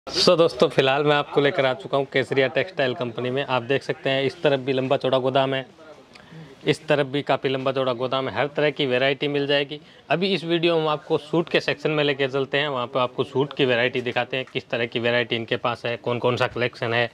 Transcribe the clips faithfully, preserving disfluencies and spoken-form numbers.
सो so, दोस्तों फिलहाल मैं आपको लेकर आ चुका हूँ केसरिया टेक्सटाइल कंपनी में। आप देख सकते हैं इस तरफ भी लंबा चौड़ा गोदाम है, इस तरफ भी काफ़ी लंबा चौड़ा गोदाम है। हर तरह की वैरायटी मिल जाएगी। अभी इस वीडियो में आपको सूट के सेक्शन में लेकर चलते हैं, वहाँ पे आपको सूट की वैरायटी दिखाते हैं, किस तरह की वैरायटी इनके पास है, कौन कौन सा कलेक्शन है,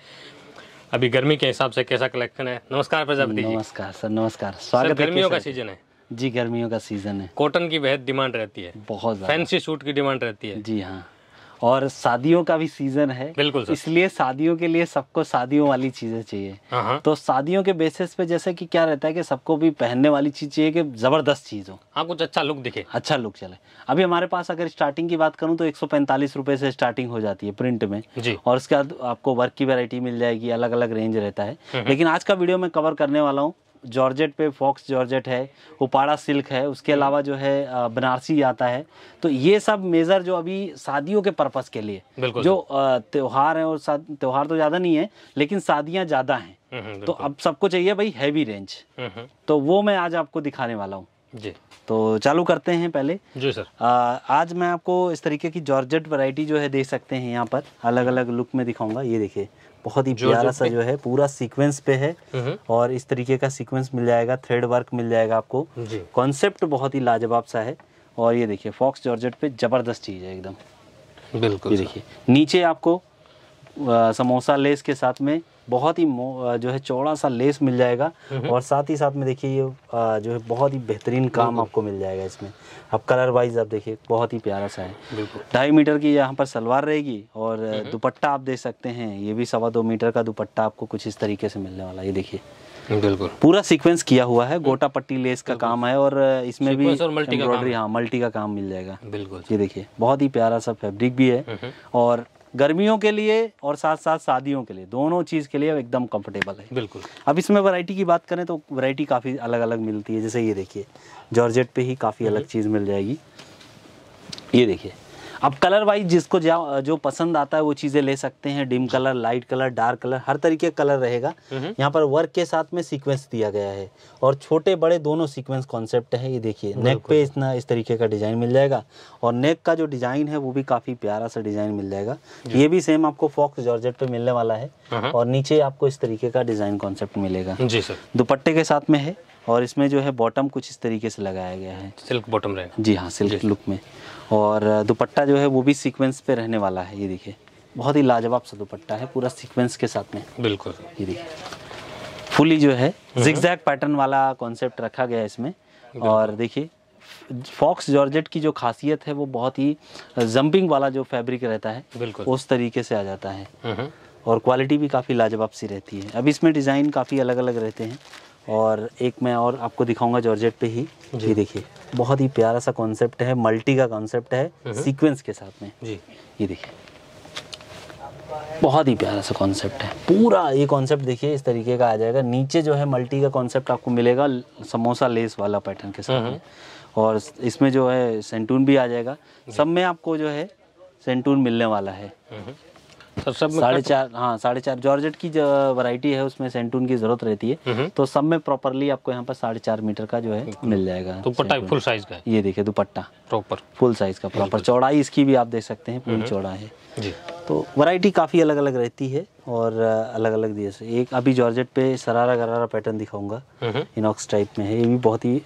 अभी गर्मी के हिसाब से कैसा कलेक्शन है। नमस्कार प्रजापति जी। नमस्कार सर, नमस्कार, स्वागत है। गर्मियों का सीजन है जी, गर्मियों का सीजन है। कॉटन की बेहद डिमांड रहती है, बहुत फैंसी सूट की डिमांड रहती है। जी हाँ, और शादियों का भी सीजन है। बिल्कुल सर। इसलिए शादियों के लिए सबको शादियों वाली चीजें चाहिए। हाँ, तो शादियों के बेसिस पे जैसे कि क्या रहता है कि सबको भी पहनने वाली चीज चाहिए कि जबरदस्त चीज हो। हाँ, कुछ अच्छा लुक दिखे, अच्छा लुक चले। अभी हमारे पास अगर स्टार्टिंग की बात करूं तो एक सौ पैंतालीस रुपए से स्टार्टिंग हो जाती है प्रिंट में जी। और उसके बाद आपको वर्क की वैरायटी मिल जाएगी, अलग अलग रेंज रहता है। लेकिन आज का वीडियो में कवर करने वाला हूँ जॉर्जेट पे, फॉक्स जॉर्जेट है, उपाड़ा सिल्क है, उसके अलावा जो है बनारसी आता है। तो ये सब मेजर जो अभी शादियों के पर्पस के लिए जो त्योहार है, और त्योहार तो ज़्यादा नहीं है लेकिन शादियाँ ज़्यादा हैं, तो अब सबको चाहिए भाई हैवी रेंज, तो वो मैं आज आपको दिखाने वाला हूँ जी। तो चालू करते हैं पहले जी सर। आ, आज मैं आपको इस तरीके की जॉर्जेट वैरायटी जो है देख सकते हैं, यहाँ पर अलग अलग लुक में दिखाऊंगा। ये देखिए बहुत ही प्यारा सा जो है पूरा सीक्वेंस पे है और इस तरीके का सीक्वेंस मिल जाएगा, थ्रेड वर्क मिल जाएगा आपको। कॉन्सेप्ट बहुत ही लाजवाब सा है और ये देखिए फॉक्स जॉर्जेट पे जबरदस्त चीज है एकदम। बिल्कुल। ये देखिए नीचे आपको आ, समोसा लेस के साथ में बहुत ही जो है चौड़ा सा लेस मिल जाएगा और साथ ही साथ में देखिए ये आ, जो है बहुत ही बेहतरीन काम आपको मिल जाएगा इसमें। अब कलर वाइज आप देखिए बहुत ही प्यारा सा है। ढाई मीटर की यहाँ पर सलवार रहेगी और दुपट्टा आप देख सकते हैं, ये भी सवा दो मीटर का दुपट्टा आपको कुछ इस तरीके से मिलने वाला है। ये देखिए बिल्कुल पूरा सीक्वेंस किया हुआ है, गोटा पट्टी लेस का काम है और इसमें भी एम्ब्रॉयडरी, हाँ मल्टी का काम मिल जाएगा। बिल्कुल। ये देखिए बहुत ही प्यारा सा फैब्रिक भी है और गर्मियों के लिए और साथ साथ शादियों के लिए, दोनों चीज के लिए एकदम कंफर्टेबल है। बिल्कुल। अब इसमें वैरायटी की बात करें तो वैरायटी काफी अलग अलग मिलती है। जैसे ये देखिए जॉर्जेट पे ही काफी अलग चीज मिल जाएगी। ये देखिए अब कलर वाइज जिसको जो पसंद आता है वो चीज़ें ले सकते हैं। Dim colour, light colour, dark colour, हर तरीके का कलर रहेगा। यहाँ पर वर्क के साथ में सीक्वेंस दिया गया है और छोटे बड़े दोनों सीक्वेंस कॉन्सेप्ट है। ये देखिए नेक पे इतना इस तरीके का डिजाइन मिल जाएगा और नेक का जो डिजाइन है वो भी काफ़ी प्यारा सा डिजाइन मिल जाएगा। ये भी सेम आपको फॉक्स जॉर्जेट पे मिलने वाला है और नीचे आपको इस तरीके का डिजाइन कॉन्सेप्ट मिलेगा। जी सर। दुपट्टे के साथ में है और इसमें जो है बॉटम कुछ इस तरीके से लगाया गया है, सिल्क बॉटम रहेगा। जी हाँ, सिल्क लुक में। और दुपट्टा जो है वो भी सीक्वेंस पे रहने वाला है। ये देखिए बहुत ही लाजवाब सा दुपट्टा है पूरा सीक्वेंस के साथ में। बिल्कुल। ये देखिए फुली जो है जिगजैग पैटर्न वाला कॉन्सेप्ट रखा गया है इसमें। और देखिए फॉक्स जॉर्जेट की जो खासियत है वो बहुत ही जंपिंग वाला जो फैब्रिक रहता है, बिल्कुल उस तरीके से आ जाता है और क्वालिटी भी काफ़ी लाजवाब सी रहती है। अब इसमें डिज़ाइन काफ़ी अलग अलग रहते हैं और एक मैं और आपको दिखाऊंगा जॉर्जेट पे ही। ये देखिए बहुत ही प्यारा सा कॉन्सेप्ट है, मल्टी का कॉन्सेप्ट है सीक्वेंस के साथ में। जी। ये देखिए बहुत ही प्यारा सा कॉन्सेप्ट है पूरा। ये कॉन्सेप्ट देखिए इस तरीके का आ जाएगा। नीचे जो है मल्टी का कॉन्सेप्ट आपको मिलेगा समोसा लेस वाला पैटर्न के साथ में और इसमें जो है सेंटून भी आ जाएगा। सब में आपको जो है सेंटून मिलने वाला है। सब में साढ़े चार, हाँ साढ़े चार जॉर्जेट की जो वैरायटी है उसमें सेंटून की जरूरत रहती है, तो सब में प्रॉपरली आपको यहाँ पर साढ़े चार मीटर का जो है मिल जाएगा। दुपट्टा फुल साइज का है। ये देखिए दुपट्टा प्रॉपर फुल साइज का, प्रॉपर चौड़ाई इसकी भी आप देख सकते हैं पूरी चौड़ा है जी। तो वैरायटी काफ़ी अलग अलग रहती है और अलग अलग जैसे एक अभी जॉर्जेट पे सरारा गरारा पैटर्न दिखाऊंगा, इनॉक्स टाइप में है। ये भी बहुत ही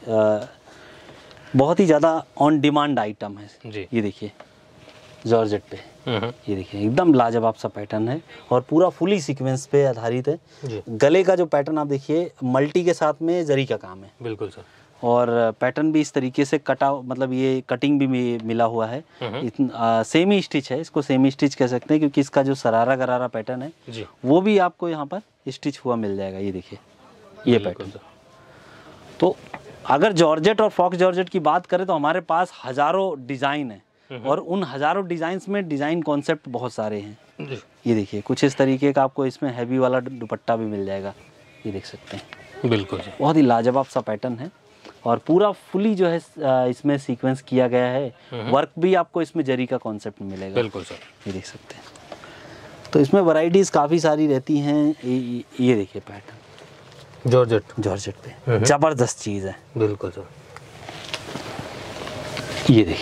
बहुत ही ज़्यादा ऑन डिमांड आइटम है जी। ये देखिए जॉर्जेट पे ये देखिए एकदम लाजवाब सा पैटर्न है और पूरा फुली सीक्वेंस पे आधारित है। गले का जो पैटर्न आप देखिए मल्टी के साथ में जरी का काम है। बिल्कुल सर। और पैटर्न भी इस तरीके से कटा, मतलब ये कटिंग भी मिला हुआ है। इतना सेमी स्टिच है, इसको सेमी स्टिच कह सकते हैं क्योंकि इसका जो सरारा गरारा पैटर्न है जी, वो भी आपको यहाँ पर स्टिच हुआ मिल जाएगा। ये देखिए ये पैटर्न। तो अगर जॉर्जेट और फॉक्स जॉर्जेट की बात करें तो हमारे पास हजारों डिजाइन है और उन हजारों डिजाइन्स में डिजाइन कॉन्सेप्ट बहुत सारे हैं। ये देखिए कुछ इस तरीके का आपको इसमें हैवी वाला दुपट्टा भी मिल जाएगा। ये देख सकते हैं बिल्कुल बहुत ही लाजवाब सा पैटर्न है और पूरा फुली जो है इसमें सीक्वेंस किया गया है। वर्क भी आपको इसमें जरी का कॉन्सेप्ट मिलेगा। बिल्कुल सर। ये देख सकते हैं। तो इसमें वैरायटीज काफ़ी सारी रहती हैं। ये देखिए पैटर्न जॉर्जेट जॉर्जेट पे जबरदस्त चीज़ है। बिल्कुल सर। ये देखिए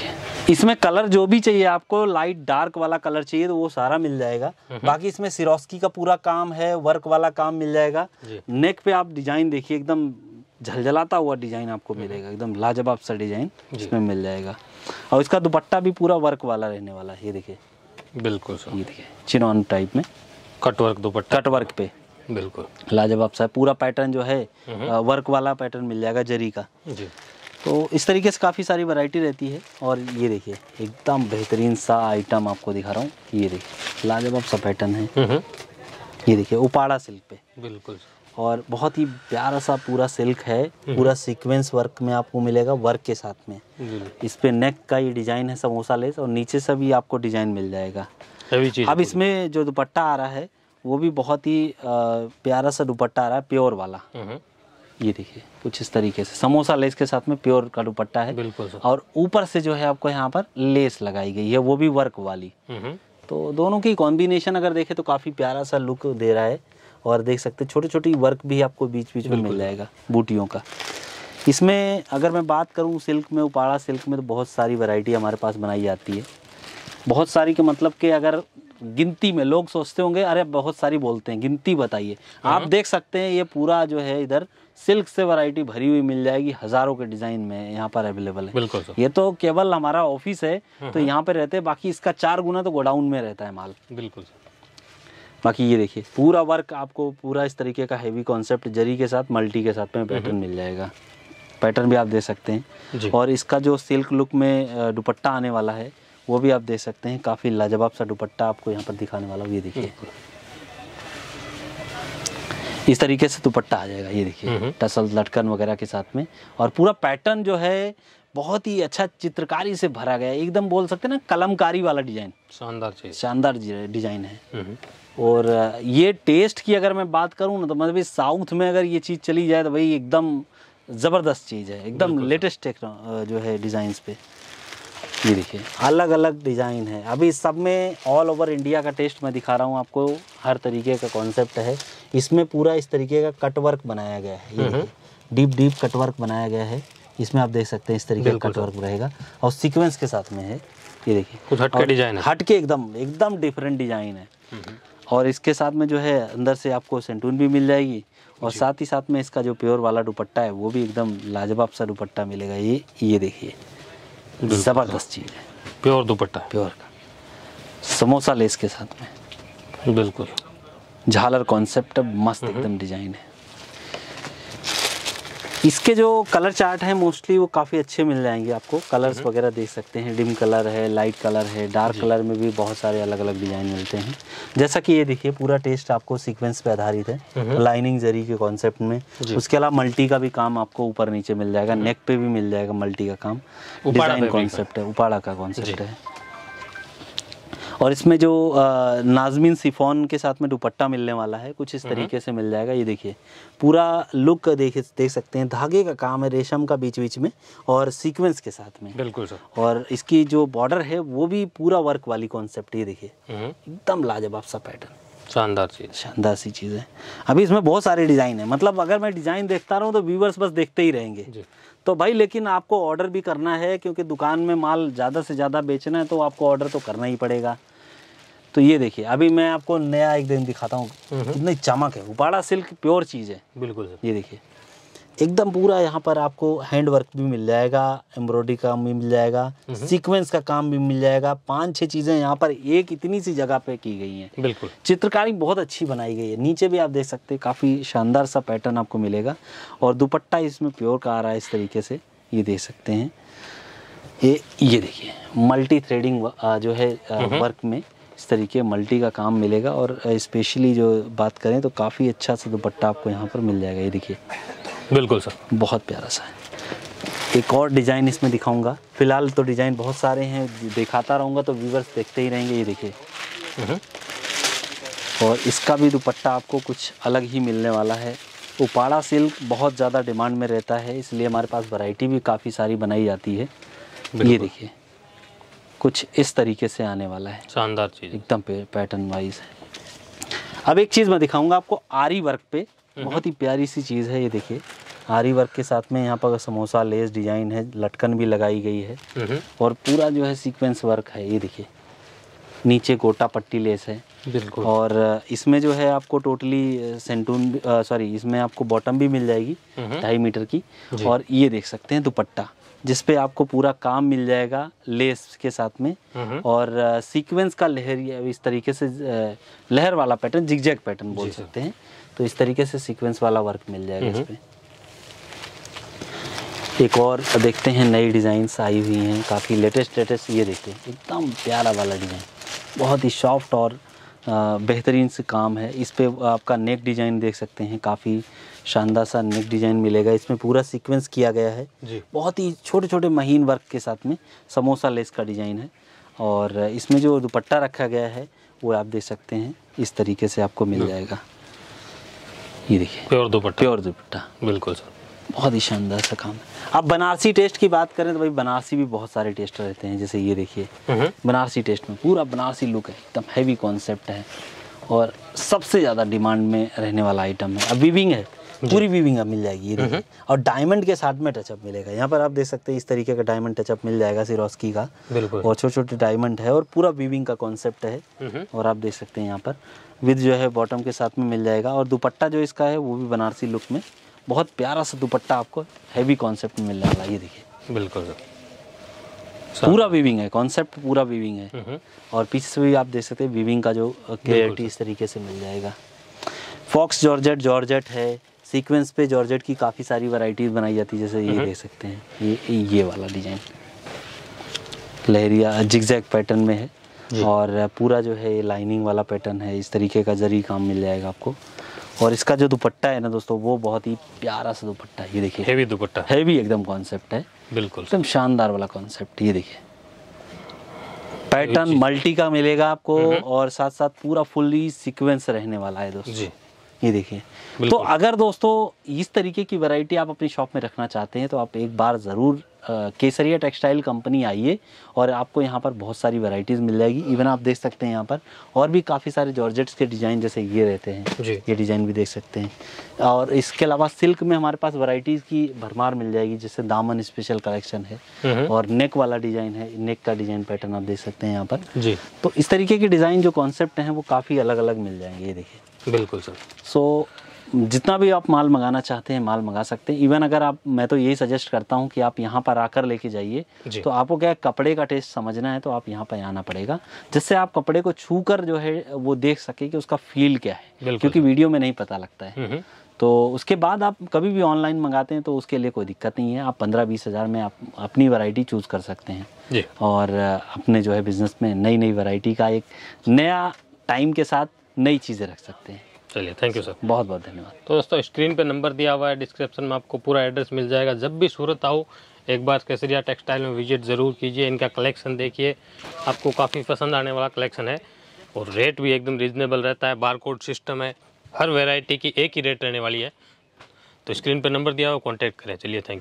इसमें कलर जो भी चाहिए आपको, लाइट डार्क वाला कलर चाहिए तो वो सारा मिल जाएगा। बाकी इसमें सिरोस्की का पूरा काम है, वर्क वाला काम मिल जाएगा। नेक पे आप डिजाइन देखिए, एकदम झलझलाता हुआ डिजाइन आपको मिलेगा, एकदम लाजवाब सा डिजाइन इसमें मिल जाएगा। और इसका दुपट्टा भी पूरा वर्क वाला रहने वाला है, ये देखिए बिल्कुल सर, ये देखिए चिनॉन टाइप में कटवर्क दुपट्टा, कट वर्क पे बिल्कुल लाजवाब सा पूरा पैटर्न जो है वर्क वाला पैटर्न मिल जाएगा जरी का जी। तो इस तरीके से काफ़ी सारी वैरायटी रहती है। और ये देखिए एकदम बेहतरीन सा आइटम आपको दिखा रहा हूँ, ये देखिए लाजवाब सा पैटर्न है, ये देखिए उपाड़ा सिल्क पे बिल्कुल। और बहुत ही प्यारा सा पूरा सिल्क है, पूरा सीक्वेंस वर्क में आपको मिलेगा वर्क के साथ में। इस पे नेक का ये डिजाइन है समोसा लेस, और नीचे से भी आपको डिजाइन मिल जाएगा। अब इसमें जो दुपट्टा आ रहा है वो भी बहुत ही प्यारा सा दुपट्टा आ रहा है, प्योर वाला। ये देखिए कुछ इस तरीके से समोसा लेस के साथ में प्योर का दुपट्टा है, बिल्कुल। और ऊपर से जो है आपको यहाँ पर लेस लगाई गई है, वो भी वर्क वाली। तो दोनों की कॉम्बिनेशन अगर देखें तो काफ़ी प्यारा सा लुक दे रहा है। और देख सकते हैं छोटी छोटी वर्क भी आपको बीच बीच में मिल जाएगा बूटियों का। इसमें अगर मैं बात करूँ सिल्क में, उपाड़ा सिल्क में तो बहुत सारी वैरायटी हमारे पास बनाई जाती है। बहुत सारी के मतलब कि अगर गिनती में लोग सोचते होंगे अरे बहुत सारी बोलते हैं, गिनती बताइए। आप देख सकते हैं ये पूरा जो है इधर सिल्क से वैरायटी भरी हुई मिल जाएगी, हजारों के डिजाइन में यहाँ पर अवेलेबल है। बिल्कुल सर। ये तो केवल हमारा ऑफिस है तो यहाँ पे रहते हैं, बाकी इसका चार गुना तो गोडाउन में रहता है माल। बिल्कुल सर। बाकी ये देखिए पूरा वर्क आपको पूरा इस तरीके का हेवी कॉन्सेप्ट जरी के साथ मल्टी के साथ में पैटर्न मिल जाएगा। पैटर्न भी आप दे सकते हैं। और इसका जो सिल्क लुक में दुपट्टा आने वाला है वो भी आप देख सकते हैं, काफ़ी लाजवाब सा दुपट्टा आपको यहाँ पर दिखाने वाला हूँ। ये देखिए इस तरीके से दुपट्टा आ जाएगा, ये देखिए टसल लटकन वगैरह के साथ में। और पूरा पैटर्न जो है बहुत ही अच्छा चित्रकारी से भरा गया है, एकदम बोल सकते हैं ना कलमकारी वाला डिजाइन, शानदार चीज, शानदार डिजाइन है। और ये टेस्ट की अगर मैं बात करूँ ना तो मतलब साउथ में अगर ये चीज़ चली जाए तो भाई एकदम ज़बरदस्त चीज़ है, एकदम लेटेस्ट टेक्नो जो है डिज़ाइंस पे। ये देखिए अलग अलग डिज़ाइन है। अभी सब में ऑल ओवर इंडिया का टेस्ट मैं दिखा रहा हूँ आपको, हर तरीके का कॉन्सेप्ट है इसमें। पूरा इस तरीके का कटवर्क बनाया गया है, ये डीप डीप कटवर्क बनाया गया है इसमें। आप देख सकते हैं इस तरीके का कटवर्क रहेगा और सीक्वेंस के साथ में है। ये देखिए कुछ हटके डिजाइन है, हटके एकदम एकदम डिफरेंट डिजाइन है। और इसके साथ में जो है अंदर से आपको सेंटून भी मिल जाएगी, और साथ ही साथ में इसका जो प्योर वाला दुपट्टा है वो भी एकदम लाजवाब सा दुपट्टा मिलेगा। ये ये देखिए जबरदस्त चीज़ है, प्योर दुपट्टा, प्योर का समोसा लेस के साथ में, बिल्कुल झालर कॉन्सेप्ट मस्त एकदम डिजाइन है। इसके जो कलर चार्ट है मोस्टली वो काफ़ी अच्छे मिल जाएंगे आपको। कलर्स वगैरह देख सकते हैं, डिम कलर है, लाइट कलर है, डार्क कलर में भी बहुत सारे अलग अलग डिज़ाइन मिलते हैं। जैसा कि ये देखिए पूरा टेस्ट आपको सीक्वेंस पे आधारित है, लाइनिंग जरी के कॉन्सेप्ट में। उसके अलावा मल्टी का भी काम आपको ऊपर नीचे मिल जाएगा, नेक पे भी मिल जाएगा मल्टी का काम। डिज़ाइन कॉन्सेप्ट है, उपाड़ा का कॉन्सेप्ट है। और इसमें जो नाजमीन सिफॉन के साथ में दुपट्टा मिलने वाला है कुछ इस तरीके से मिल जाएगा। ये देखिए पूरा लुक देख देख सकते हैं, धागे का काम है रेशम का बीच बीच में और सीक्वेंस के साथ में। बिल्कुल सर। और इसकी जो बॉर्डर है वो भी पूरा वर्क वाली कॉन्सेप्ट, ये देखिए एकदम लाजवाब सा पैटर्न, शानदार चीज़, शानदार सी चीज़ है। अभी इसमें बहुत सारे डिज़ाइन है, मतलब अगर मैं डिज़ाइन देखता रहूँ तो व्यूवर्स बस देखते ही रहेंगे तो भाई, लेकिन आपको ऑर्डर भी करना है क्योंकि दुकान में माल ज़्यादा से ज़्यादा बेचना है तो आपको ऑर्डर तो करना ही पड़ेगा। तो ये देखिए अभी मैं आपको नया एक दिन दिखाता हूँ, कितनी चमक है। उपाड़ा सिल्क प्योर चीज़ है, बिल्कुल सर। ये देखिए एकदम पूरा यहाँ पर आपको हैंड वर्क भी मिल जाएगा, एम्ब्रॉयडरी का भी मिल जाएगा, सीक्वेंस का काम भी मिल जाएगा। पांच छह चीज़ें यहाँ पर एक इतनी सी जगह पे की गई हैं। बिल्कुल चित्रकारी बहुत अच्छी बनाई गई है। नीचे भी आप देख सकते हैं काफ़ी शानदार सा पैटर्न आपको मिलेगा। और दुपट्टा इसमें प्योर का आ रहा है इस तरीके से, ये देख सकते हैं। ये ये देखिए मल्टी थ्रेडिंग जो है वर्क में इस तरीके मल्टी का काम मिलेगा। और स्पेशली जो बात करें तो काफ़ी अच्छा सा दुपट्टा आपको यहाँ पर मिल जाएगा। ये देखिए बिल्कुल सर, बहुत प्यारा सा है। एक और डिज़ाइन इसमें दिखाऊंगा, फिलहाल तो डिज़ाइन बहुत सारे हैं, दिखाता रहूँगा तो व्यूवर्स देखते ही रहेंगे। ये देखिए और इसका भी दुपट्टा आपको कुछ अलग ही मिलने वाला है। उपाड़ा सिल्क बहुत ज़्यादा डिमांड में रहता है, इसलिए हमारे पास वैरायटी भी काफ़ी सारी बनाई जाती है। ये देखिए कुछ इस तरीके से आने वाला है, शानदार चीज़ एकदम पैटर्न वाइज है। अब एक चीज़ मैं दिखाऊंगा आपको आरी वर्क पे, बहुत ही प्यारी सी चीज़ है। ये देखिए आरी वर्क के साथ में यहाँ पर समोसा लेस डिजाइन है, लटकन भी लगाई गई है और पूरा जो है सीक्वेंस वर्क है। ये देखिए नीचे गोटा पट्टी लेस है बिल्कुल। और इसमें जो है आपको टोटली सेंटून सॉरी इसमें आपको बॉटम भी मिल जाएगी ढाई मीटर की। और ये देख सकते हैं दुपट्टा जिस पे आपको पूरा काम मिल जाएगा लेस के साथ में और सीक्वेंस का लहर इस तरीके से लहर वाला पैटर्न, जिगजैग पैटर्न बोल सकते हैं। तो इस तरीके से सीक्वेंस वाला वर्क मिल जाएगा इस पे। एक और देखते हैं नई डिज़ाइंस आई हुई हैं काफ़ी लेटेस्ट लेटेस्ट। ये देखते हैं एकदम प्यारा वाला डिज़ाइन, बहुत ही सॉफ्ट और बेहतरीन से काम है। इस पे आपका नेक डिज़ाइन देख सकते हैं, काफ़ी शानदार सा नेक डिज़ाइन मिलेगा। इसमें पूरा सीक्वेंस किया गया है जी। बहुत ही छोटे छोटे महीन वर्क के साथ में समोसा लेस का डिज़ाइन है। और इसमें जो दुपट्टा रखा गया है वो आप देख सकते हैं इस तरीके से आपको मिल जाएगा। ये देखिए प्योर दुपट्टा, प्योर दुपट्टा बिल्कुल सर, बहुत ही शानदार सा काम है। अब बनारसी टेस्ट की बात करें तो भाई बनारसी भी बहुत सारे टेस्ट रहते हैं। जैसे ये देखिए बनारसी टेस्ट में पूरा बनारसी लुक है, एकदम हैवी कॉन्सेप्ट है और सबसे ज़्यादा डिमांड में रहने वाला आइटम है। अब वीविंग है, पूरी वीविंग अब मिल जाएगी ये देखिए और डायमंड के साथ में टचअप मिलेगा। यहाँ पर आप देख सकते हैं इस तरीके का डायमंड टचअप मिल जाएगा सिरोस्की का और छोटे छोटे डायमंड है और पूरा वीविंग का कॉन्सेप्ट है। और आप देख सकते हैं यहाँ पर विद जो है बॉटम के साथ में मिल जाएगा और दुपट्टा जो इसका है वो भी बनारसी लुक में बहुत प्यारा सा दुपट्टा आपको हैवी कॉन्सेप्ट में मिलने वाला है। ये देखिए बिल्कुल सर, पूरा वीविंग है, कॉन्सेप्ट पूरा वीविंग है और पीछे से भी आप देख सकते हैं वीविंग का जो क्लियरिटी इस तरीके से मिल जाएगा। फॉक्स जॉर्जेट जॉर्जेट है, सीक्वेंस पे जॉर्जेट की काफ़ी सारी वैरायटीज बनाई जाती है। जैसे ये देख सकते हैं ये ये वाला डिज़ाइन लहरिया जिगजैग पैटर्न में है और पूरा जो है लाइनिंग वाला पैटर्न है। इस तरीके का जरी काम मिल जाएगा आपको और इसका जो दुपट्टा है ना दोस्तों वो बहुत ही प्यारा सा दुपट्टा है। ये देखिए हेवी दुपट्टा, हेवी एकदम कॉन्सेप्ट है, बिल्कुल एकदम शानदार वाला कॉन्सेप्ट। ये देखिए पैटर्न मल्टी का मिलेगा आपको और साथ साथ पूरा फुल्ली सीक्वेंस रहने वाला है दोस्तों जी। ये देखिए तो अगर दोस्तों इस तरीके की वैरायटी आप अपनी शॉप में रखना चाहते हैं तो आप एक बार ज़रूर केसरिया टेक्सटाइल कंपनी आइए और आपको यहाँ पर बहुत सारी वैरायटीज़ मिल जाएगी। इवन आप देख सकते हैं यहाँ पर और भी काफ़ी सारे जॉर्जेट्स के डिज़ाइन जैसे ये रहते हैं जी। ये डिज़ाइन भी देख सकते हैं और इसके अलावा सिल्क में हमारे पास वैरायटीज़ की भरमार मिल जाएगी। जैसे दामन स्पेशल कलेक्शन है और नेक वाला डिज़ाइन है, नेक का डिज़ाइन पैटर्न आप देख सकते हैं यहाँ पर जी। तो इस तरीके के डिज़ाइन जो कॉन्सेप्ट हैं वो काफ़ी अलग अलग मिल जाएंगे। ये देखिए बिल्कुल सर। सो जितना भी आप माल मंगाना चाहते हैं माल मंगा सकते हैं। इवन अगर आप, मैं तो यही सजेस्ट करता हूं कि आप यहां पर आकर लेके जाइए तो आपको क्या कपड़े का टेस्ट समझना है तो आप यहां पर आना पड़ेगा, जिससे आप कपड़े को छूकर जो है वो देख सके कि उसका फील क्या है, क्योंकि वीडियो में नहीं पता लगता है। तो उसके बाद आप कभी भी ऑनलाइन मंगाते हैं तो उसके लिए कोई दिक्कत नहीं है। आप पंद्रह बीस हज़ार में आप अपनी वैरायटी चूज़ कर सकते हैं जी। और अपने जो है बिजनेस में नई नई वैरायटी का एक नया टाइम के साथ नई चीज़ें रख सकते हैं। चलिए थैंक यू सर, बहुत बहुत धन्यवाद। तो दोस्तों स्क्रीन पे नंबर दिया हुआ है, डिस्क्रिप्शन में आपको पूरा एड्रेस मिल जाएगा। जब भी सूरत आओ एक बार केसरिया टेक्सटाइल में विजिट ज़रूर कीजिए। इनका कलेक्शन देखिए, आपको काफ़ी पसंद आने वाला कलेक्शन है और रेट भी एकदम रीज़नेबल रहता है। बारकोड सिस्टम है, हर वैरायटी की एक ही रेट रहने वाली है। तो स्क्रीन पर नंबर दिया हुआ, कॉन्टैक्ट करें। चलिए थैंक यू।